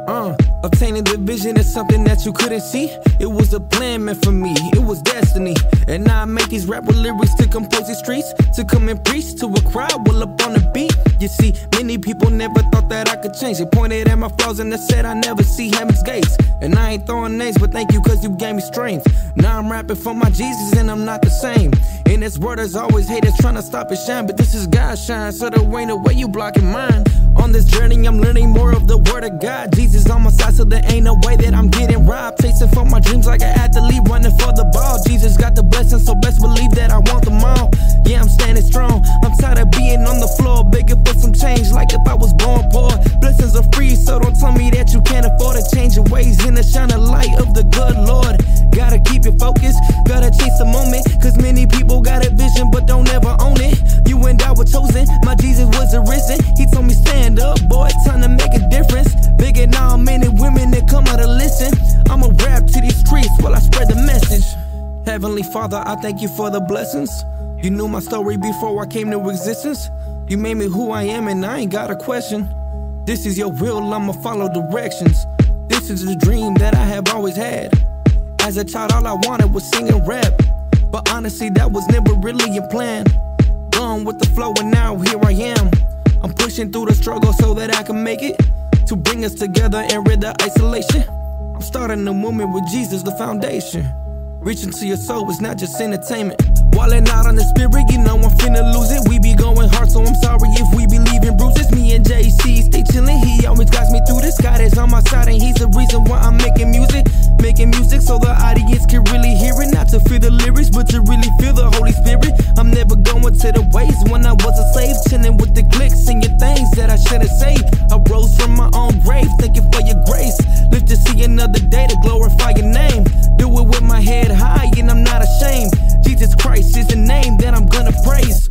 Obtaining the vision is something that you couldn't see. It was a plan meant for me, it was destiny. And now I make these rap lyrics to compose these streets, to come and preach to a crowd while up on the beat. You see, many people never thought that I could change. They pointed at my flaws and they said I never see heaven's gates. And I ain't throwing names, but thank you cause you gave me strength. Now I'm rapping for my Jesus and I'm not the same. In this world there's always haters trying to stop it shine, but this is God's shine, so there ain't no way you blocking mine. On this journey I'm learning more of the word of God. Jesus on my side, so there ain't no way that I'm getting robbed. Chasing for my dreams like an athlete running for the ball. Jesus got the blessings, so best believe that I want them all. Yeah, I'm standing strong. I'm tired of being on the floor begging for some change like if I was born poor. Blessings are free, so don't tell me that you can't afford to change your ways in the shining light of the good Lord. Gotta keep it focused, gotta chase the moment, cause many people got a vision but don't ever own it. You and I were chosen, my Jesus was arisen. He told me stand up, boy, time to make a difference. Bigger now, men and women that come out to listen. I'ma rap to these streets while I spread the message. Heavenly Father, I thank you for the blessings. You knew my story before I came to existence. You made me who I am and I ain't got a question. This is your will, I'ma follow directions. This is the dream that I have always had. As a child, all I wanted was sing and rap, but honestly, that was never really a plan. Gone with the flow and now here I am. I'm pushing through the struggle so that I can make it, to bring us together and rid of isolation. I'm starting a movement with Jesus, the foundation. Reaching to your soul is not just entertainment. Wildin' out on the spirit, you know I'm finna lose it. We be going hard, so I'm sorry if we be leaving bruises. Me and JC stay chillin', he always guides me through this. God is on my side and he's the reason why I'm making music. Making music so the audience can really hear it. Not to feel the lyrics, but to really feel the Holy Spirit. I'm never going to the ways when I was a slave, chillin' with the clicks, singing things that I should've saved. I rose from my own grave, thank you for your grace. Live to see another day to glorify your name. Do it with my head high and I'm not ashamed. Jesus Christ is the name that I'm gonna praise.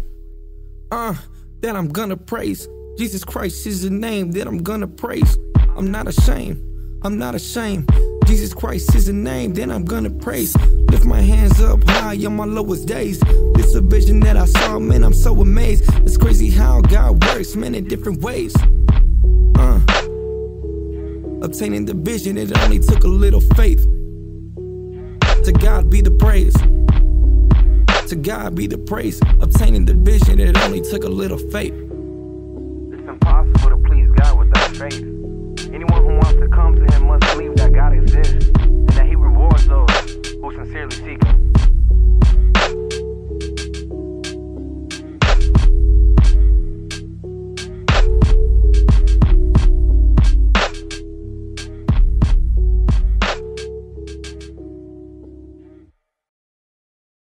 That I'm gonna praise. Jesus Christ is the name that I'm gonna praise. I'm not ashamed, I'm not ashamed. Jesus Christ is the name that I'm gonna praise. Lift my hands up high on my lowest days. This a vision that I saw, man, I'm so amazed. It's crazy how God works, man, in different ways. Obtaining the vision, it only took a little faith. To God be the praise. To God be the praise. Obtaining the vision, it only took a little faith. It's impossible to please God without faith. Anyone who wants to come to him must believe that God exists.